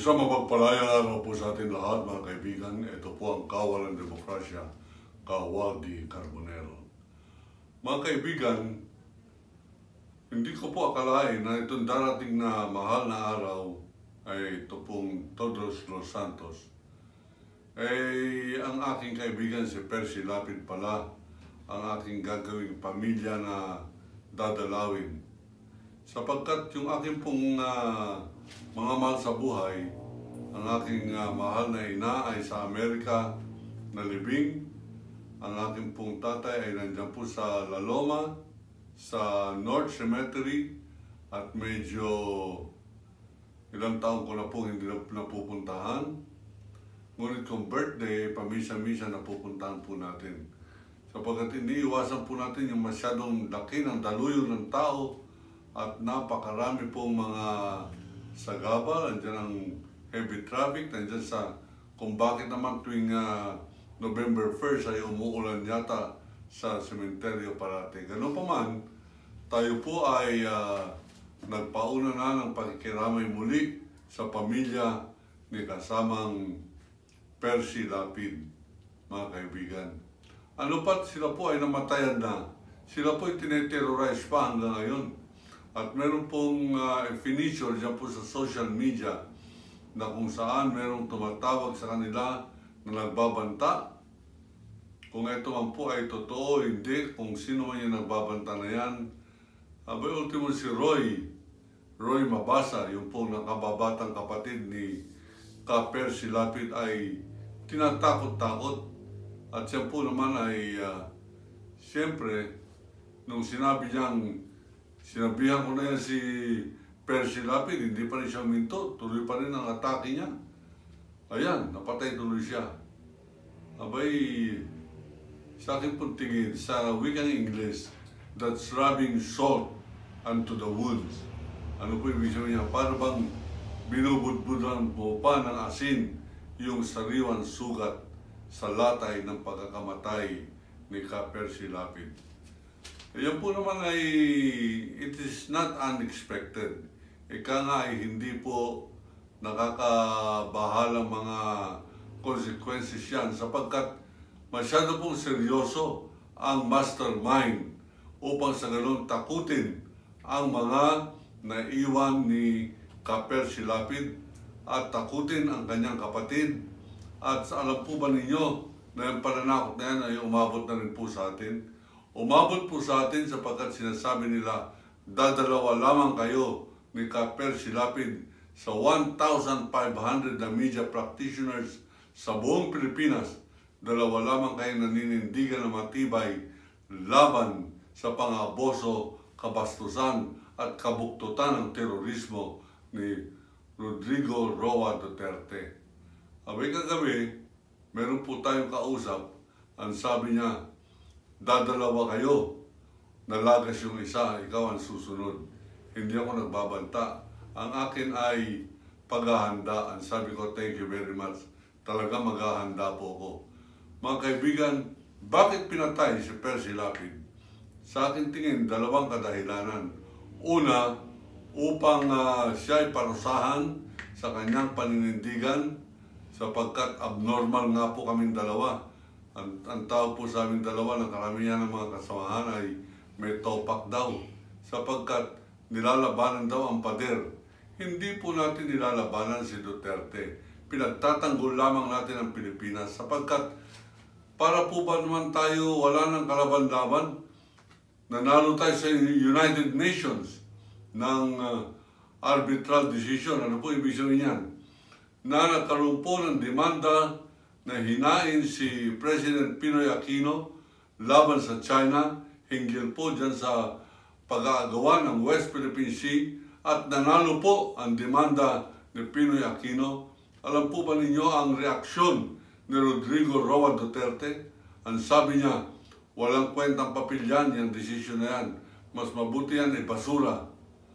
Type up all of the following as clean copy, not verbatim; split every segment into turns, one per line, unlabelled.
Isang mapagpalayang araw po sa ating lahat, mga kaibigan. Ito po ang Kawal ng Demokrasya, Waldy Carbonero. Mga kaibigan, hindi ko po akalain na itong darating na mahal na araw ay ito pong Todos los Santos. Ang aking kaibigan si Percy Lapid pala, ang aking gagawing pamilya na dadalawin. Sapagkat yung aking pong mga mahal sa buhay, ang aking mahal na ina ay sa Amerika na libing. Ang aking pong tatay ay nandiyan po sa La Loma, sa North Cemetery, at medyo ilang taon ko na po hindi na napupuntahan. Ngunit kung birthday, pamisa-misa napupuntahan po natin. Sapagkat iniiwasan po natin yung masyadong laki ng daluyo ng tao at napakarami pong mga sagabal. Nandiyan ang heavy traffic, nandiyan sa kung bakit naman tuwing November 1st ay umuulan yata sa sementeryo parati. Ganun pa man, tayo po ay nagpauna na ng pakikiramay muli sa pamilya ni kasamang Percy Lapid, mga kaibigan. Ano pat sila po ay namatayan na, sila po ay tineterrorize pa hanggang ngayon. At meron pong finisher dyan po sa social media na kung saan merong tumatawag sa kanila na nagbabanta. Kung ito man po ay totoo, hindi, kung sino man yung nagbabanta na yan. Abay, ultimo si Roy Mabasa, yung pong nakababatang kapatid ni Percy Lapid ay tinatakot-takot. At siya po naman ay, siyempre, nung sinabihan ko na yan si Percy Lapid, hindi pa rin siya minto, tuloy pa rin ang atake niya. Ayan, napatay tuloy siya. Abay, sa akin pong tingin, sa wikang English, that's rubbing salt onto the wounds. Ano po ibig sabihin niya? Para bang binubudbudan mo pa ng asin yung sariwang sugat sa latay ng pagkakamatay ni Percy Lapid. Yan po naman ay, it is not unexpected. Ika nga ay hindi po nakakabahalang mga consequences yan sapagkat masyado pong seryoso ang mastermind upang sa ganun takutin ang mga naiwan ni Percy Lapid at takutin ang kanyang kapatid. At alam po ba ninyo na yung pananakot na yan ay umabot na rin po sa atin? Umabot po sa atin sapagkat sinasabi nila, dadalawa lamang kayo ni Percy Lapid sa 1,500 na media practitioners sa buong Pilipinas. Dalawa lamang kayo naninindigan na matibay laban sa pang-abuso, kabastusan at kabuktutan ng terorismo ni Rodrigo Roa Duterte. Abay kagabi, meron po tayong kausap. Ang sabi niya, dadalawa kayo, nalagas yung isa, ikaw ang susunod. Hindi ako nagbabanta. Ang akin ay paghahanda. Ang sabi ko, thank you very much. Talaga maghahanda po ako. Mga kaibigan, bakit pinatay si Percy Lapid? Sa akin tingin, dalawang kadahilanan. Una, upang siya ay parusahan sa kanyang paninindigan sapagkat abnormal nga po kaming dalawa. Ang tawag po sa aming dalawa ng karamihan ng mga kasamahan ay may topak daw sapagkat nilalabanan daw ang pader. Hindi po natin nilalabanan si Duterte. Pinagtatanggol lamang natin ang Pilipinas sapagkat para po ba naman tayo wala ng kalaban-laban? Nanalo tayo sa United Nations ng arbitral decision. Ano po ibig sabihin yan? Na nagkaroon po ng demanda na hinain si President Pinoy Aquino laban sa China hinggil po dyan sa pag-aagawa ng West Philippine Sea at nanalo po ang demanda ni Pinoy Aquino. Alam po ba ninyo ang reaksyon ni Rodrigo Roa Duterte? Ang sabi niya, walang kwentang papel yan, yung desisyon na yan. Mas mabuti yan ay basura.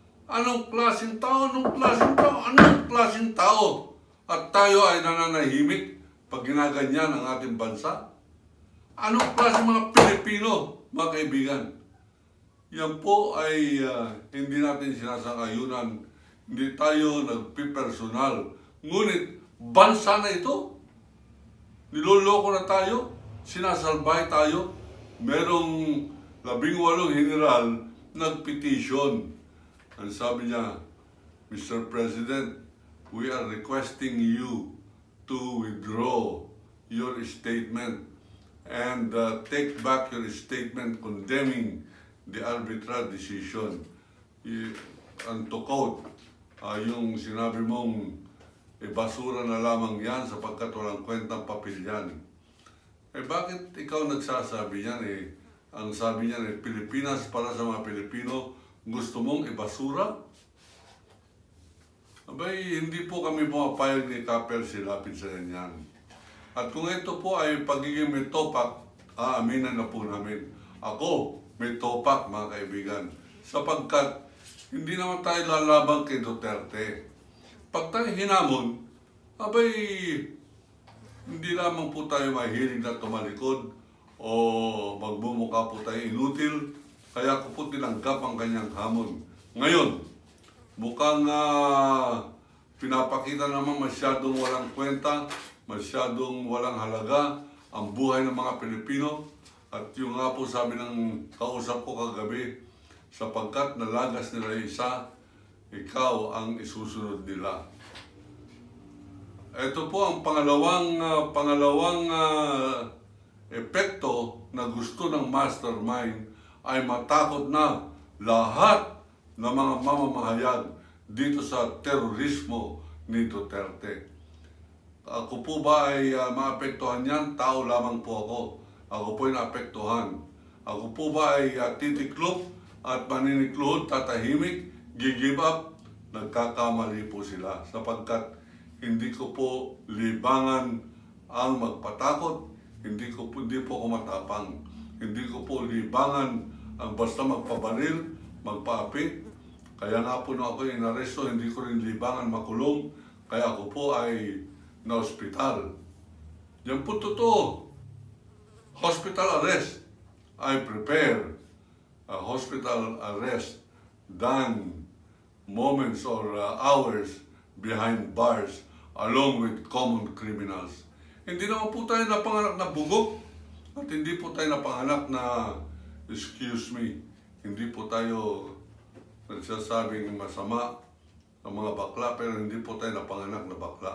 Anong klaseng tao? Anong klaseng tao? Anong klaseng tao? At tayo ay nananahimik pag ginaganyan ang ating bansa? Anong klaseng mga Pilipino, mga kaibigan? Yan po ay hindi natin sinasang-ayunan. Hindi tayo nagpipersonal Ngunit, bansa na ito. Niloloko na tayo. Sinasalbay tayo. Merong 18 general nagpetisyon. Ang sabi niya, Mr. President, we are requesting you to withdraw your statement and take back your statement condemning the arbitral decision. And to quote, yung sinabi mong basura na lamang yan sapagkat walang kwentang papel yan. Bakit ikaw nagsasabi yan Ang sabi niya Pilipinas para sa mga Pilipino, gusto mong ibasura? Abay, hindi po kami pumapayag ni Kapel silapit sa ganyan. At kung ito po ay pagiging may topak, aaminan na po namin. Ako, may topak mga kaibigan. Sapagkat hindi naman tayo lalaban kay Duterte. Pag tayo hinamon, abay, hindi lamang po tayo mahilig na tumalikod o magmumukha po tayo inutil, kaya ko po tinanggap ang kanyang hamon. Ngayon, mukhang pinapakita naman masyadong walang kwenta, masyadong walang halaga ang buhay ng mga Pilipino. At yung nga po sabi ng kausap ko kagabi, sapagkat nalagas nila isa, ikaw ang isusunod nila. Ito po ang pangalawang epekto na gusto ng mastermind ay matakot na lahat ng mga mamamahayag dito sa terorismo ni Duterte. Ako po ba ay maapektuhan yan? Tao lamang po ako. Ako po ay naapektuhan. Ako po ba ay titiklop at maninikluhod, tatahimik, gigive up? Nagkakamali po sila sapagkat hindi ko po libangan ang magpatakot. Hindi po ako matapang. Hindi ko po libangan ang basta magpabaril, magpaapi. Kaya nga po nung ako inaresto, hindi ko rin libangan makulong. Kaya ako po ay na-hospital. Yan po totoo. Hospital arrest. I prepare a hospital arrest than moments or hours behind bars along with common criminals. Hindi naman po tayo napanganak na bugok at hindi po tayo napanganak na, excuse me, hindi po tayo nagsasabing masama ng mga bakla pero hindi po tayo napanganak na bakla.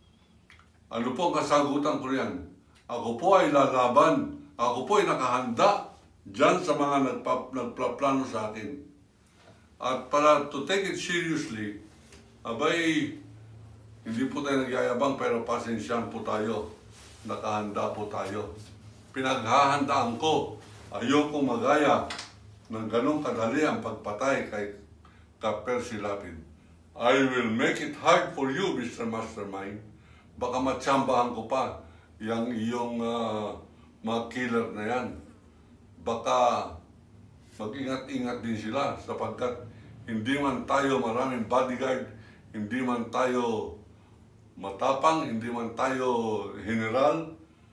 Ano po ang kasagutan ko riyan? Ako po ay lalaban, ako po ay nakahanda dyan sa mga nagpaplano sa akin. At para to take it seriously, abay, hindi po tayo nagyayabang pero pasensyahan po tayo. Nakahanda po tayo. Pinaghahandaan ko. Ayoko magaya ng ganong kadali ang pagpatay kay Kapel Silapid. I will make it hard for you, Mr. Mastermind. Baka matsambahan ko pa yung iyong mga killer na yan. Baka mag-ingat-ingat din sila sapagkat hindi man tayo maraming bodyguard, hindi man tayo matapang, hindi man tayo general,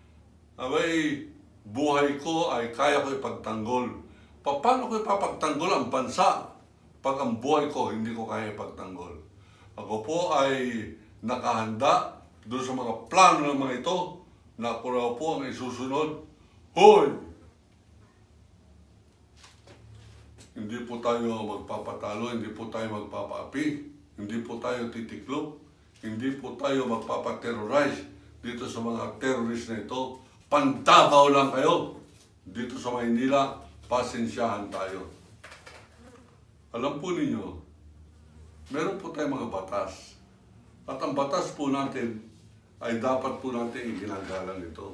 abay, buhay ko ay kaya ko ipagtanggol. Paano ko ipapagtanggol ang bansa pag ang buhay ko hindi ko kaya ipagtanggol? Ako po ay nakahanda doon sa mga plano ng mga ito na ako raw po ang isusunod. Hoy! Hindi po tayo magpapatalo, hindi po tayo magpapaapi, hindi po tayo titiklop, hindi po tayo magpapaterrorize dito sa mga terrorist na ito. Pantabaw lang kayo. Dito sa Maynila, pasensyahan tayo. Alam po ninyo, meron po tayong mga batas. At ang batas po natin ay dapat po natin iginagalang ito.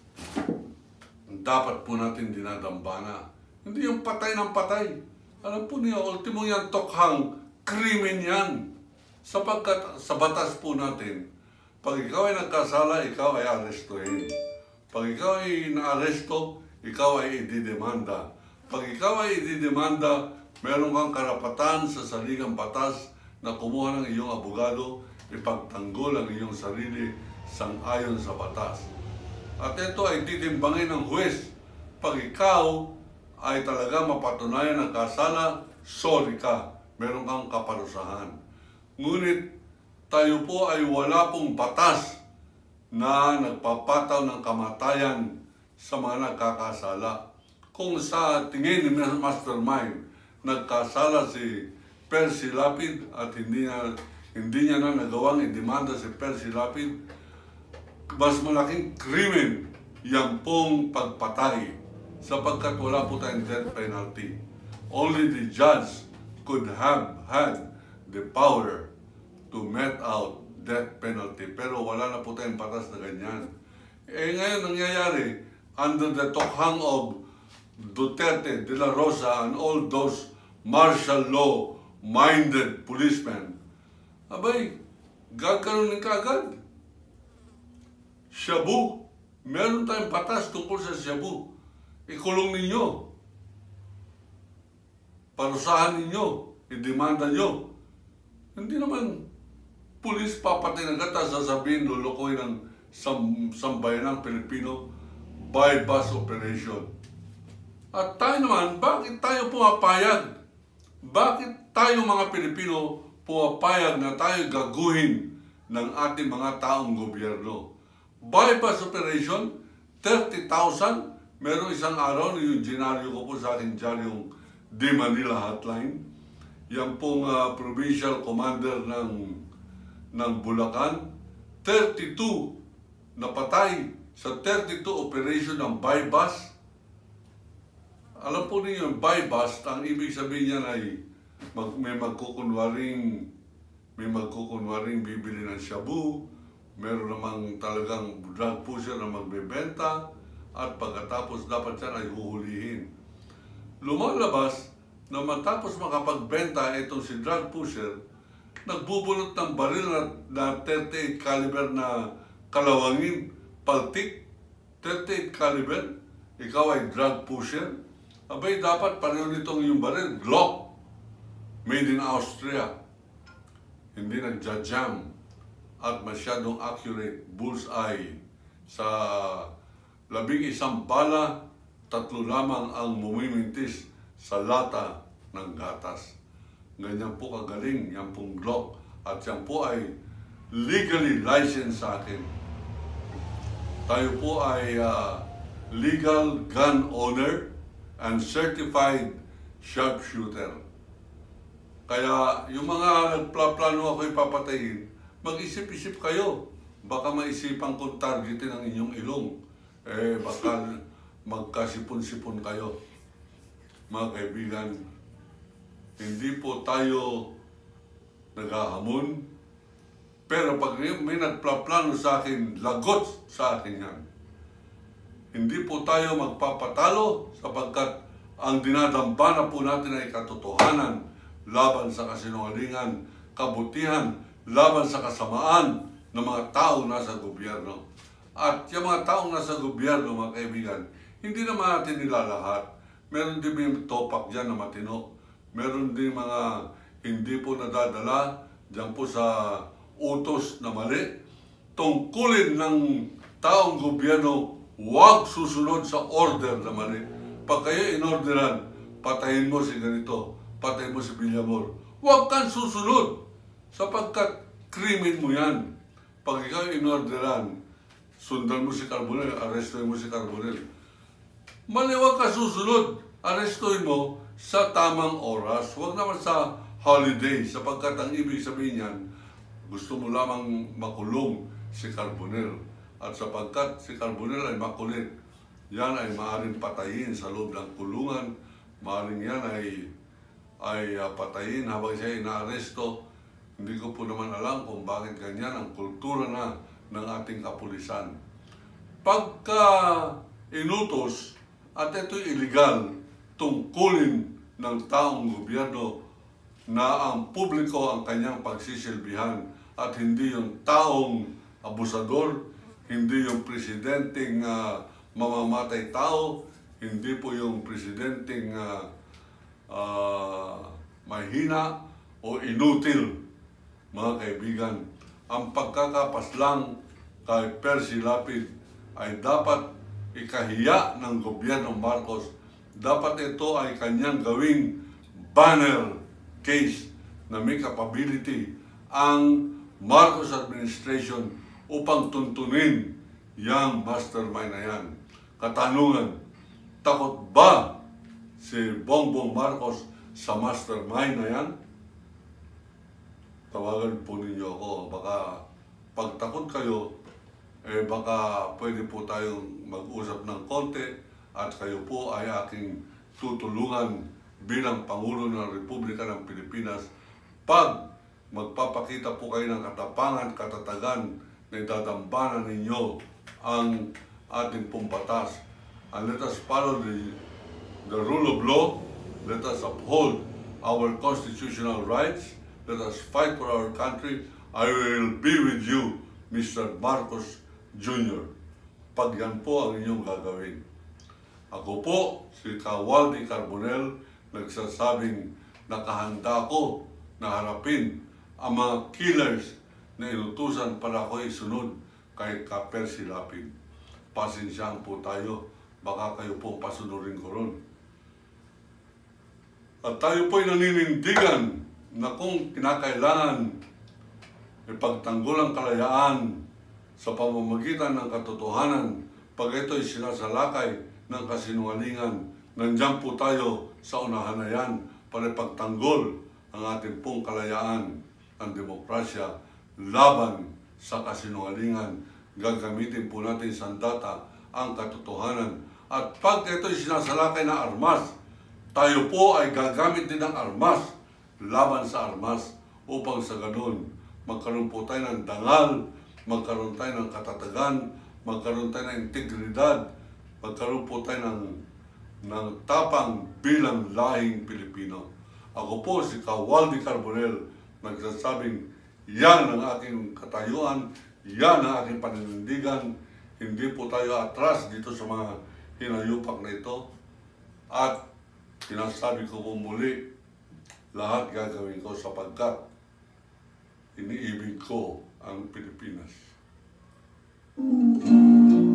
Dapat po natin dinadambana. Hindi yung patay ng patay. Alam po niyo, ultimo yan tokhang krimen yan. Sapagkat sa batas po natin, pag ikaw ay nagkasala, ikaw ay arestuhin. Pag ikaw ay naaresto, ikaw ay ididemanda. Pag ikaw ay ididemanda, meron kang karapatan sa saligang batas na kumuha ng iyong abogado, ipagtanggol ang iyong sarili sang-ayon sa batas. At ito ay titimbangin ng huwes. Pag ikaw ay talaga mapatunayan ng kasala, sorry ka, meron kang kaparusahan. Ngunit tayo po ay wala pong batas na nagpapataw ng kamatayan sa mga nagkakasala. Kung sa tingin ni Mastermind, nagkasala si Percy Lapid at hindi niya na nagawang idemanda si Percy Lapid, mas malaking krimen yan pong pagpatay sapagkat wala po tayong death penalty. Only the judge could have had the power to met out death penalty. Pero wala na po tayong batas na ganyan. Ngayon nangyayari, under the tokhang of Duterte, De La Rosa, and all those martial law-minded policemen, abay, gaganonin ka agad. Shabu, meron tayong batas tungkol sa shabu. Ikulong ninyo. Parusahan ninyo. Idemanda nyo. Hindi naman pulis papatay ng gata sasabihin lulukoy ng sambayan ng Pilipino by bus operation. At tayo naman, bakit tayo pumapayag? Bakit tayo mga Pilipino pumapayag na tayo gaguhin ng ating mga taong gobyerno? By bus operation, 30,000. Merong isang araw, yung ginaryo ko po sa aking dyan yung De Manila hotline. Yan pong provincial commander ng Bulacan. 32 napatay sa 32 operation ng by bus. Alam po niyo yung by bus, ang ibig sabihin niyan ay may magkukunwaring bibili ng shabu, meron namang talagang drug pusher na magbebenta, at pagkatapos dapat yan ay huhulihin. Lumalabas na matapos makapagbenta itong si drug pusher, nagbubulot ng baril na 38 caliber na kalawangin, paltik, 38 caliber, ikaw ay drug pusher. Abay, dapat pareho nitong yung baril, Glock, made in Austria. Hindi nagja-jam at masyadong accurate, bullseye. Sa 11 bala, 3 lamang ang mumimintis sa lata ng gatas. Ganyan po kagaling, yan pong Glock. At yan po ay legally licensed sa akin. Tayo po ay legal gun owner and certified sharpshooter. Kaya yung mga nagplano ako ipapatayin, mag-isip-isip kayo. Baka maisipan kong targetin ang inyong ilong. Baka magkasipon-sipon kayo. Mga kaibigan, hindi po tayo naghahamon. Pero pag may nagplano sa akin, lagot sa akin yan. Hindi po tayo magpapatalo sapagkat ang dinadambana po natin ay katotohanan laban sa kasinungalingan, kabutihan, laban sa kasamaan ng mga taong nasa gobyerno. At yung mga taong nasa gobyerno, mga kaibigan, hindi naman natin nila lahat. Meron din may topak dyan na matino. Meron din mga hindi po nadadala dyan po sa utos na mali. Tungkulin ng taong gobyerno, huwag susunod sa order na mali. Pag kayo inorderan, patayin mo si ganito, patayin mo si Villamor. Huwag kang susunod sapagkat krimen mo yan. Pag ikaw inorderan, sundan mo si Carbonell, arrestuin mo si Carbonell. Maliwag ka susunod, arrestuin mo sa tamang oras. Huwag naman sa holiday sapagkat ang ibig sabihin yan, gusto mo lamang makulong si Carbonell. At sapagkat si Carbonell ay makulit, yan ay maaaring patayin sa loob ng kulungan. Maaaring yan ay patayin habang siya ay naaresto. Hindi ko po naman alam kung bakit ganyan ang kultura na ng ating kapulisan. Pagka inutos at ito'y illegal, tungkulin ng taong gobyerno na ang publiko ang kanyang pagsisilbihan at hindi yung taong abusador, hindi yung presidenteng mamamatay tao, hindi po yung presidenteng mahina o inutil. Mga kaibigan, ang pagkakapaslang kay Percy Lapid ay dapat ikahiya ng gobyerno Marcos. Dapat ito ay kanyang gawing banner case na may capability ang Marcos administration upang tuntunin yang mastermind na yan. Katanungan, takot ba si Bongbong Marcos sa mastermind na yan? Tawagan po ninyo ako. Baka pag takot kayo, baka pwede po tayong mag-usap ng konti at kayo po ay aking tutulungan bilang Pangulo ng Republika ng Pilipinas pag magpapakita po kayo ng katapangan, katatagan na idadambanan ninyo ang ating pong batas. And let us follow the rule of law. Let us uphold our constitutional rights. Let us fight for our country. I will be with you, Mr. Marcos Jr. Pag yan po ang inyong gagawin. Ako po, si Kawaldi Carbonell, nagsasabing nakahanda ko na harapin ang mga killers na inutusan para ako isunod kay Ka-Percy Lapid. Pasensyaan po tayo, baka kayo po pasunurin ko ron. At tayo po'y naninindigan na kung kinakailangan ipagtanggol ang kalayaan sa pamamagitan ng katotohanan, pag ito'y sinasalakay ng kasinungalingan, nandiyan po tayo sa unahan na yan para ipagtanggol ang ating pong kalayaan, ang demokrasya, laban sa kasinungalingan. Gagamitin po natin sandata ang katotohanan. At pag ito'y sinasalakay na armas, tayo po ay gagamit din ng armas, laban sa armas, upang sa ganun, magkaroon po tayo ng dangal, magkaroon tayo ng katatagan, magkaroon tayo ng integridad, magkaroon po tayo ng tapang bilang lahing Pilipino. Ako po si Kawaldi Carbonell, nagsasabing yan ang aking katayuan, yan ang aking paninindigan. Hindi po tayo atras dito sa mga hinayupak na ito. At sinasabi ko po muli, lahat gagawin ko sapagkat iniibig ko ang Pilipinas.